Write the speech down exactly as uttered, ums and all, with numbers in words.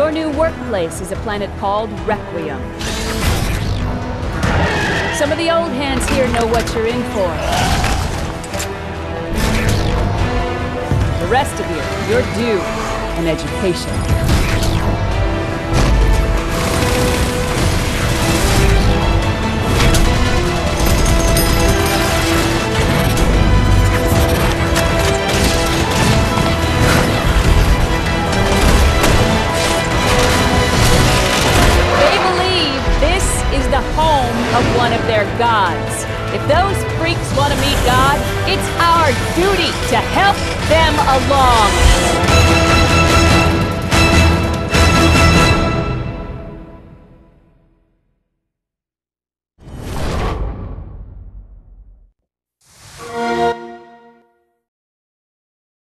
Your new workplace is a planet called Requiem. Some of the old hands here know what you're in for. The rest of you, you're due an education. The home of one of their gods. If those freaks want to meet God, it's our duty to help them along.